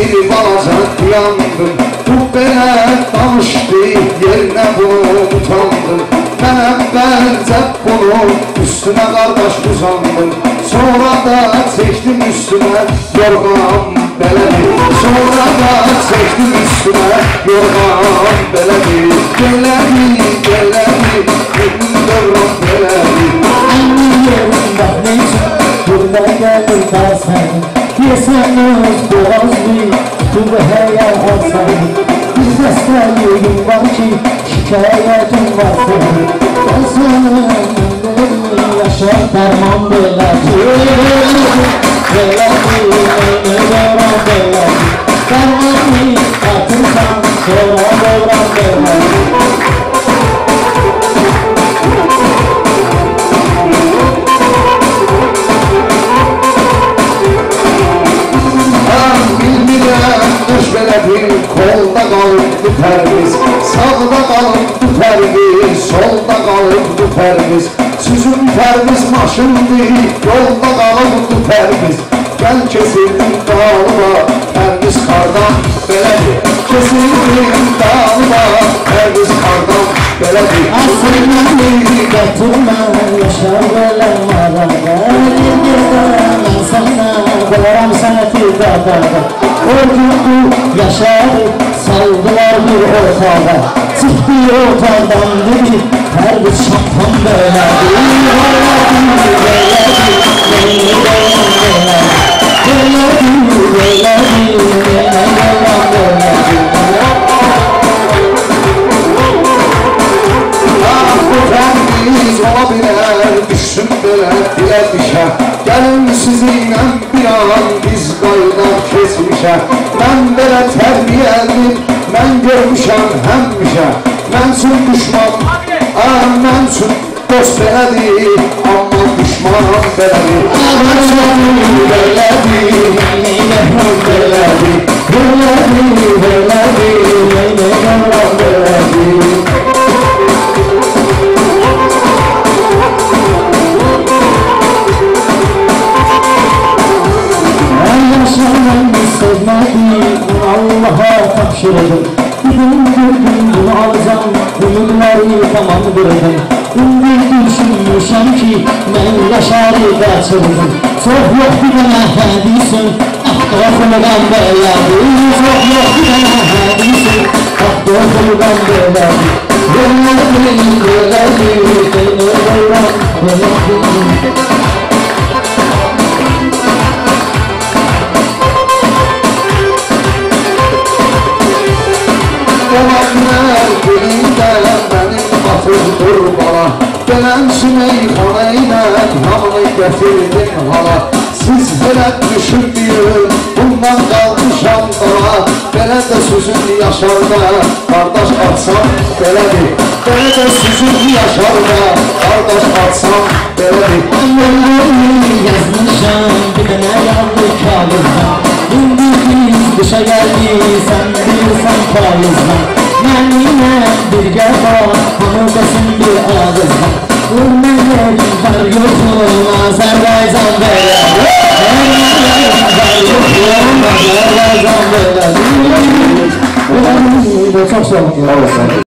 balaca yandım. Bu belə danışdı yerinə bunu utandım. Mən əvvəlcə bunun üstünə qardaş uzandım. Sonra da çəkdim üstünə yorğan belədir. Sonra da çəkdim üstünə yorğan belədir. Belədir, belədir, benim dövran belədir. Annem yerində neysə, burada gəlir qalsan. Yersəniz boğazlı, tübə həyal alsan. Bir xəstəliyim var ki, şikayətim var senin. Ben sana yaşar derman belədir. Belədir, dövran belədir. Dermanı atırsan, dövran belədir. Kolda qalıbdı pərviz, sağda qalıbdı pərviz, solda qalıbdı pərviz. Sizin pərviz maşındır, yolda qalıbdı pərviz. Gəl kesildim dağlıma, pərviz qardan belədir. Kesildim dağlıma, pərviz qardan belədir. Aslında gətirmə, yaşar belə marada. Yerdən sana, qoram səni firdada. O gündü yaşadı, saldılar bir ortağa. Çıktı ortadan dedi, her bir şaptan belədir. Ola bilər, düşsün belə dilə dişə. Gəlin sizinlə bir an biz qaydaq keçmişə. Mən belə tərbiyəlim, mən görmüşəm həmişə. Mən üçün düşman, mən üçün dost belədir. Amma düşmanım belədir. Mən üçün belədir, belədir, belədir, belədir. Sevmedim, Allah'a tapşırdım. Bugün gördüm, bunu alacağım, bugünleri tamam kırdım. Ümdi düşünmüşəm ki, mən yaşarı qaçırdım. Çox yox bir dənə hədisin, axtırıqdan belədir. Çox yox bir dənə hədisin, axtırıqdan belədir. Belədir, belədir, belədir. Olanlar birində mənim batırdır bala. Gələn Sümeyxana ilə hamını gətirdim hala. Siz belə düşünməyin, bundan qalmışam dala. Belə də sizin yaşarda, qardaş atsam belədir. Belə də sizin yaşarda, qardaş atsam belədir. Anlamlarını yazmışam, bir dənə yazdı kağızdan. İndi biz dışa gəldik, sən bilirsən payızdan. Mənimlə birgə bax,